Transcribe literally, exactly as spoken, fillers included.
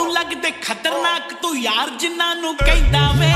ਲੱਗਦੇ ਖਤਰਨਾਕ ਤੂੰ ਯਾਰ ਜਿਨ੍ਹਾਂ ਨੂੰ ਕਹਿੰਦਾ ਵੇ